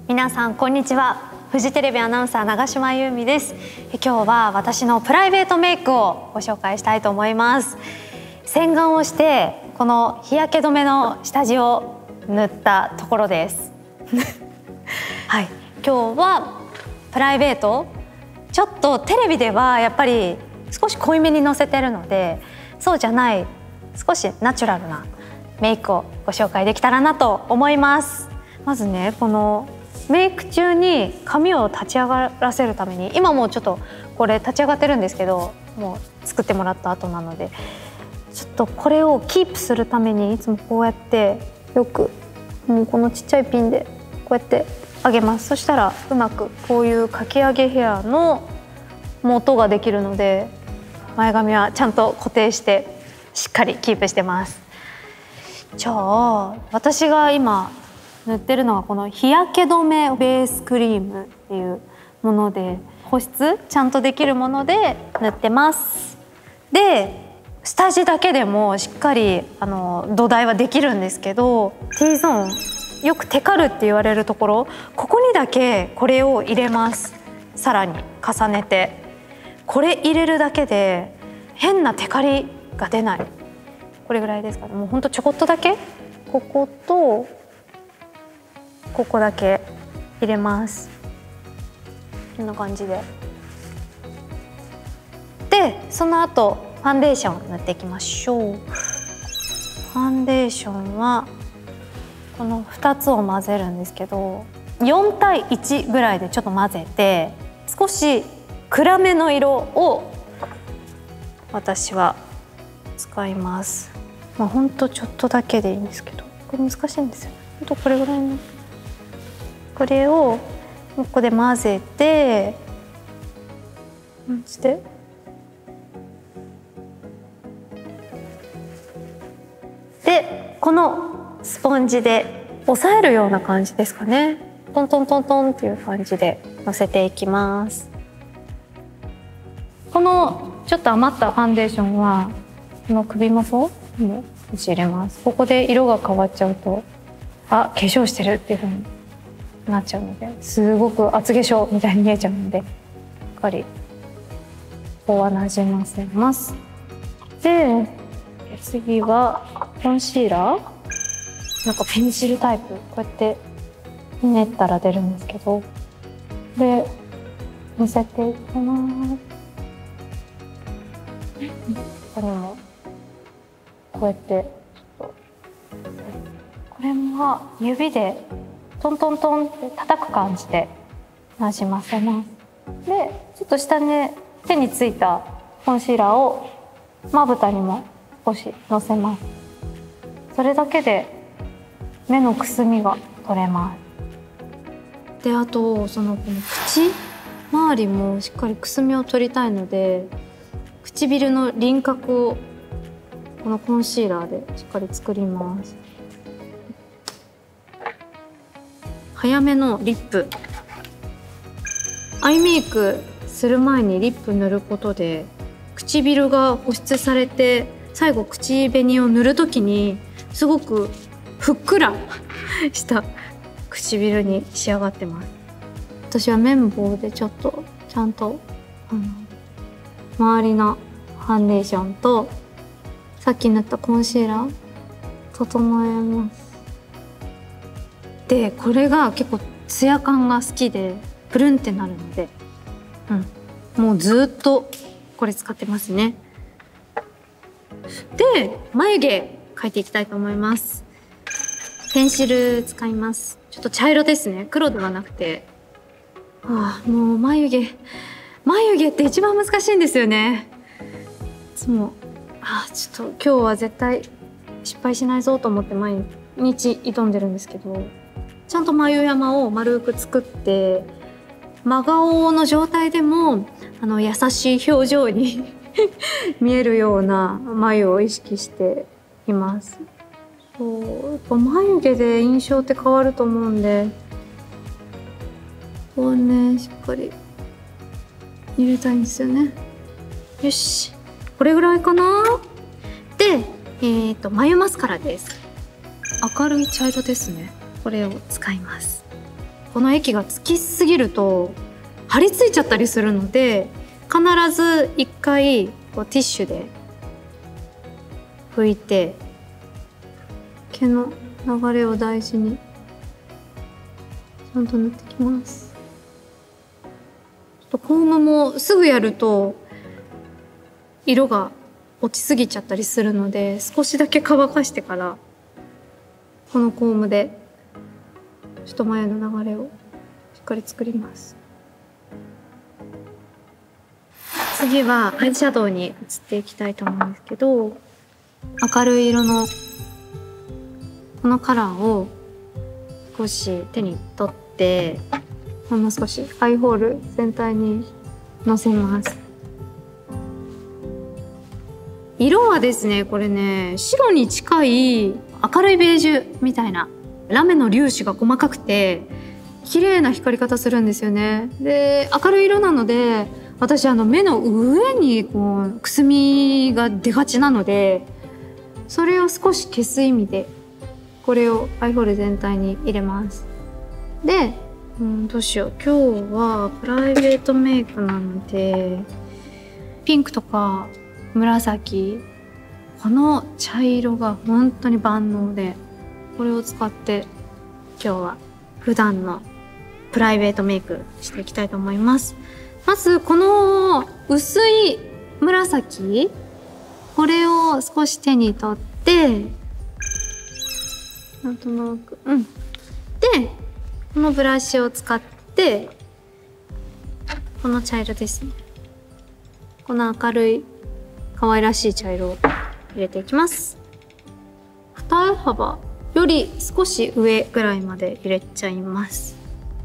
皆さんこんにちは。フジテレビアナウンサー長島優美です。今日は私のプライベートメイクをご紹介したいと思います。洗顔をしてこの日焼け止めの下地を塗ったところですはい、今日はプライベート、ちょっとテレビではやっぱり少し濃いめにのせてるので、そうじゃない少しナチュラルなメイクをご紹介できたらなと思います。まずね、このメイク中に髪を立ち上がらせるために、今もうちょっとこれ立ち上がってるんですけど、もう作ってもらった後なので、ちょっとこれをキープするためにいつもこうやってよくもうこのちっちゃいピンでこうやって上げます。そしたらうまくこういうかき上げヘアの元ができるので、前髪はちゃんと固定してしっかりキープしてます。じゃあ私が今塗ってるのがこの日焼け止めベースクリームっていうもので、保湿ちゃんとできるもので塗ってます。で下地だけでもしっかり土台はできるんですけど、 T ゾーンよくテカるって言われるところ、ここにだけこれを入れます。さらに重ねてこれ入れるだけで変なテカリが出ない。これぐらいですかね。もうほんとちょこっとだけ、こことここだけ入れます。こんな感じで。でその後ファンデーション塗っていきましょう。ファンデーションはこの2つを混ぜるんですけど、4対1ぐらいでちょっと混ぜて、少し暗めの色を私は使います。まあほんとちょっとだけでいいんですけど、これ難しいんですよね。ほんとこれぐらいの、これをここで混ぜて、でこのスポンジで押さえるような感じですかね。トントントントンっていう感じでのせていきます。このちょっと余ったファンデーションはこの首元に入れます。ここで色が変わっちゃうと、あ、化粧してるっていう風になっちゃうので、すごく厚化粧みたいに見えちゃうので、しっかりここはなじませます。で次はコンシーラー、なんかペンシルタイプ、こうやってひねったら出るんですけど、でのせていきます。これもこうやってちょっと、これも指でトントントンって叩く感じでなじませます。でちょっと下に手についたコンシーラーをまぶたにも少しのせます。それだけで目のくすみが取れます。であとこの口周りもしっかりくすみを取りたいので、唇の輪郭をこのコンシーラーでしっかり作ります。早めのリップ、アイメイクする前にリップ塗ることで唇が保湿されて、最後口紅を塗る時にすごくふっくらした唇に仕上がってます。私は綿棒でちょっとちゃんと周りのファンデーションとさっき塗ったコンシーラー整えます。でこれが結構ツヤ感が好きでプルンってなるので、もうずっとこれ使ってますね。で眉毛描いていきたいと思います。ペンシル使います。ちょっと茶色ですね、黒ではなくて。もう眉毛って一番難しいんですよね。いつもちょっと今日は絶対失敗しないぞと思って毎日挑んでるんですけど、ちゃんと眉山を丸く作って、真顔の状態でも優しい表情に見えるような眉を意識しています。そうやっぱ眉毛で印象って変わると思うんで、ここはねしっかり入れたいんですよね。よし、これぐらいかな。で眉マスカラです。明るい茶色ですね。これを使います。 この液がつきすぎると張り付いちゃったりするので、必ず一回こうティッシュで拭いて、毛の流れを大事にちゃんと塗ってきます。ちょっとコームもすぐやると色が落ちすぎちゃったりするので、少しだけ乾かしてからこのコームでちょっと眉の流れをしっかり作ります。次はアイシャドウに移っていきたいと思うんですけど、明るい色のこのカラーを少し手に取って、ほんの少しアイホール全体にのせます。色はですね、これね、白に近い明るいベージュみたいなラメの粒子が細かくて綺麗な光り方するんですよね。で、明るい色なので、私目の上にこうくすみが出がちなので、それを少し消す意味でこれをアイホール全体に入れます。で、どうしよう、今日はプライベートメイクなのでピンクとか紫、この茶色が本当に万能で、これを使って今日は普段のプライベートメイクしていきたいと思います。まずこの薄い紫、これを少し手に取って、なんとなく、で、このブラシを使ってこの茶色ですね、この明るい可愛らしい茶色を入れていきます。二重幅より少し上ぐらいまで入れちゃいます。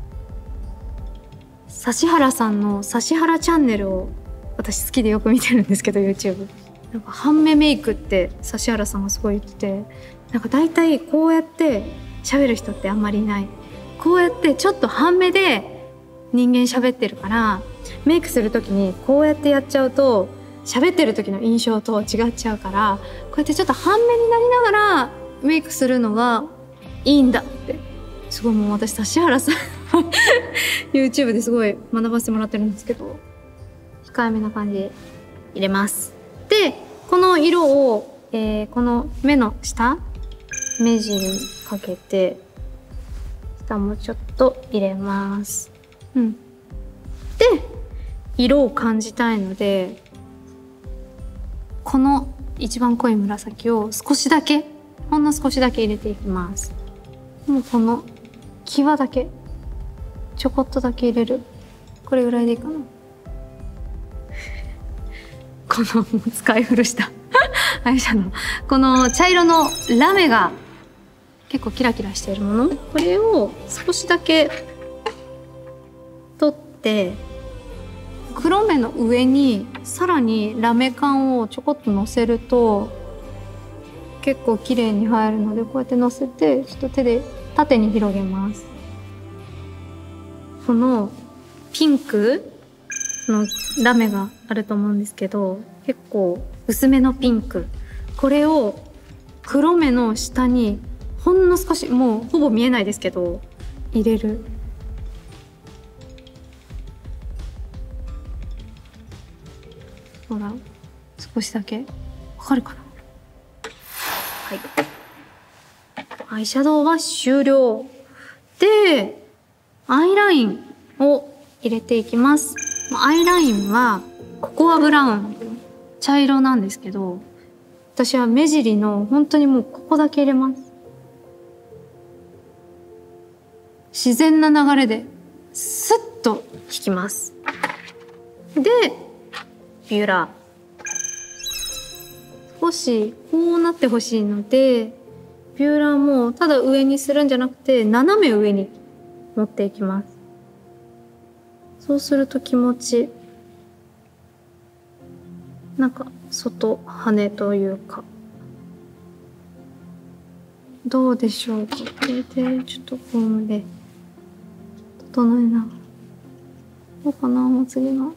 指原さんの指原チャンネルを私好きでよく見てるんですけど、 YouTube なんか半目メイクって指原さんがすごい言ってて、なんか大体こうやって喋る人ってあんまりいない。こうやってちょっと半目で人間喋ってるから、メイクする時にこうやってやっちゃうと喋ってる時の印象と違っちゃうから、こうやってちょっと半目になりながらメイクするのがいいんだって、すごい、もう私指原さんYouTube ですごい学ばせてもらってるんですけど、控えめな感じで入れます。で、この色を、この目の下、目尻にかけて下もちょっと入れます。で、色を感じたいので、この一番濃い紫を少しだけ、ほんの少しだけ入れていきます。もうこの際だけ、ちょこっとだけ入れる。これぐらいでいいかな。この使い古したアイシャドウ、この茶色のラメが結構キラキラしているもの、これを少しだけ取って、黒目の上にさらにラメ感をちょこっとのせると結構綺麗に入るので、こうやってのせてちょっと手で縦に広げます。このピンクのラメがあると思うんですけど、結構薄めのピンク、これを黒目の下にほんの少し、もうほぼ見えないですけど入れる。ほら、少しだけわかるかな。はい、アイシャドウは終了で、アイラインを入れていきます。アイラインはココアブラウン、茶色なんですけど、私は目尻の本当にもうここだけ入れます。自然な流れでスッと引きます。で、ビューラー、少しこうなってほしいので、ビューラーもただ上にするんじゃなくて斜め上に持っていきます。そうすると気持ちなんか外羽というか、どうでしょうか。これでちょっとコームで整えながら、どうかな、まつげが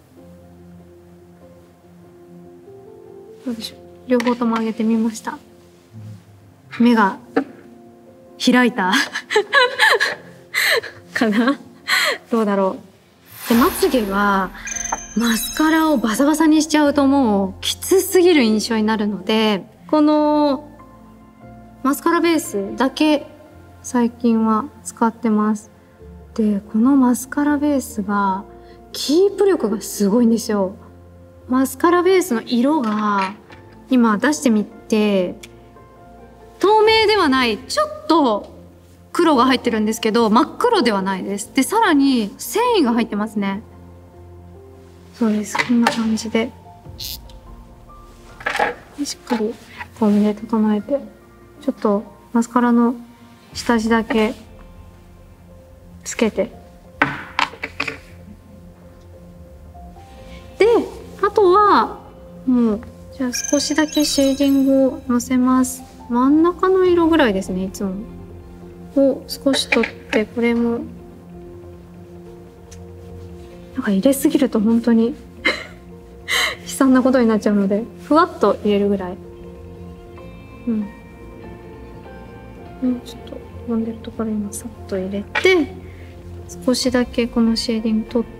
どうでしょう。両方とも上げてみました。目が開いたかなどうだろう。で、まつげはマスカラをバサバサにしちゃうともうきつすぎる印象になるので、このマスカラベースだけ最近は使ってます。で、このマスカラベースがキープ力がすごいんですよ。マスカラベースの色が今出してみて、透明ではない、ちょっと黒が入ってるんですけど、真っ黒ではないです。で、さらに繊維が入ってますね。そうです。こんな感じで。しっかりこうで整えて、ちょっとマスカラの下地だけつけて。で、あとは、もう、じゃあ少しだけシェーディングをのせます。真ん中の色ぐらいですね、いつも。を少し取って、これもなんか入れすぎると本当に悲惨なことになっちゃうので、ふわっと入れるぐらい。うん。ちょっと飛んでるところ今さっと入れて、少しだけこのシェーディング取って、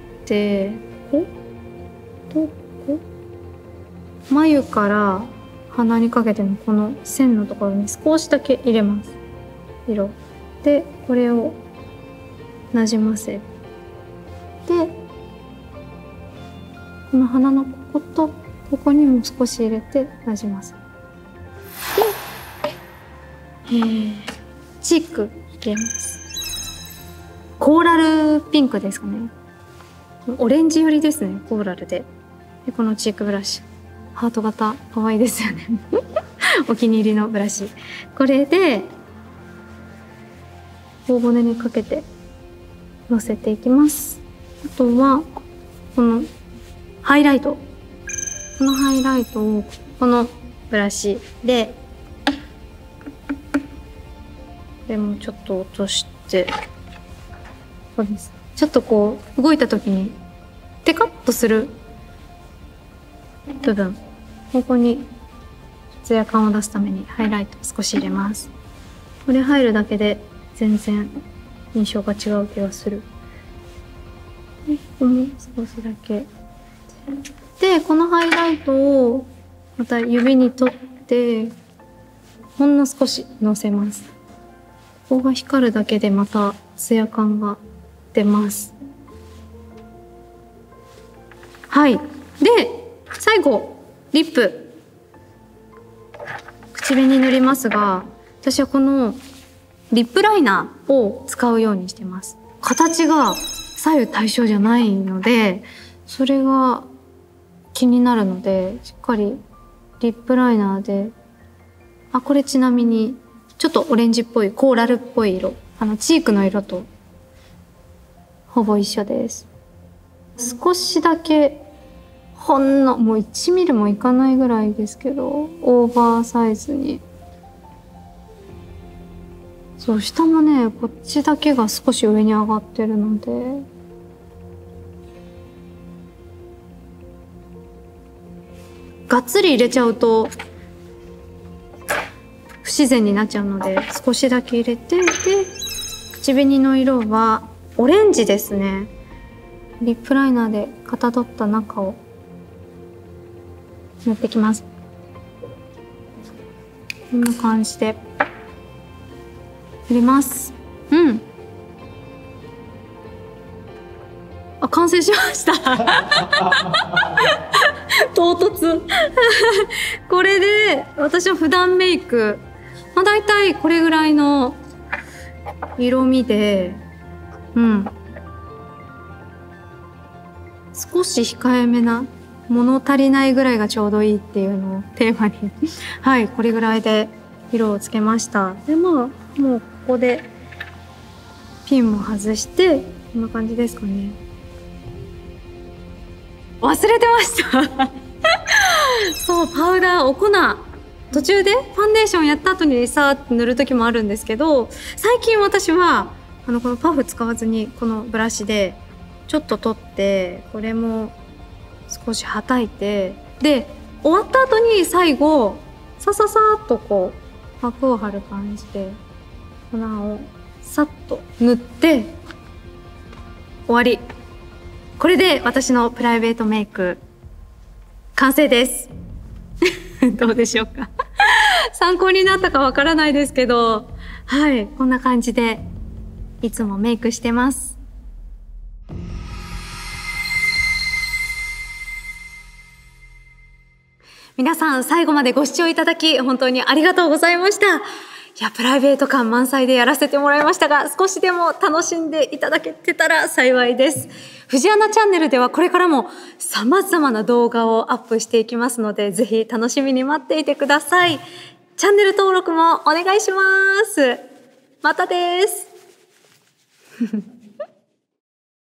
眉から鼻にかけてのこの線のところに少しだけ入れます。色。で、これをなじませて、この鼻のこことここにも少し入れてなじませて、チーク入れます。コーラルピンクですかね。オレンジ寄りですね、コーラルで。で、このチークブラシ。ハート型、可愛いですよね。お気に入りのブラシ。これで、頬骨にかけてのせていきます。あとは、このハイライト。このハイライトを、このブラシで、これもちょっと落として、そうです。ちょっとこう、動いた時に、テカッとする部分、ここにツヤ感を出すためにハイライトを少し入れます。これ入るだけで全然印象が違う気がする。ここも少しだけ。で、このハイライトをまた指に取って、ほんの少しのせます。ここが光るだけでまたツヤ感が出ます。はい。で、最後、リップ。口紅塗りますが、私はこのリップライナーを使うようにしてます。形が左右対称じゃないので、それが気になるので、しっかりリップライナーで、これちなみに、ちょっとオレンジっぽい、コーラルっぽい色。チークの色とほぼ一緒です。少しだけ、ほんの、もう1ミリもいかないぐらいですけど、オーバーサイズに。そう、下もね、こっちだけが少し上に上がってるので、がっつり入れちゃうと不自然になっちゃうので、少しだけ入れて、で、口紅の色はオレンジですね。リップライナーでかたどった中を塗ってきます。こんな感じで塗ります。完成しました唐突これで私は普段メイク、だいたいこれぐらいの色味で、少し控えめな、物足りないぐらいがちょうどいいっていうのをテーマにはい、これぐらいで色をつけました。で、もうここでピンも外して、こんな感じですかね。忘れてましたそう、パウダー、お粉。途中でファンデーションやった後にさーって塗る時もあるんですけど、最近私はこのパフ使わずにこのブラシでちょっと取って、これも少しはたいて、で終わった後に最後さささーっとこう膜を張る感じで粉をさっと塗って終わり。これで私のプライベートメイク完成ですどうでしょうか参考になったかわからないですけど、はい、こんな感じでいつもメイクしてます。皆さん最後までご視聴いただき本当にありがとうございました。いや、プライベート感満載でやらせてもらいましたが、少しでも楽しんでいただけてたら幸いです。藤アナチャンネルではこれからも様々な動画をアップしていきますので、ぜひ楽しみに待っていてください。チャンネル登録もお願いします。またです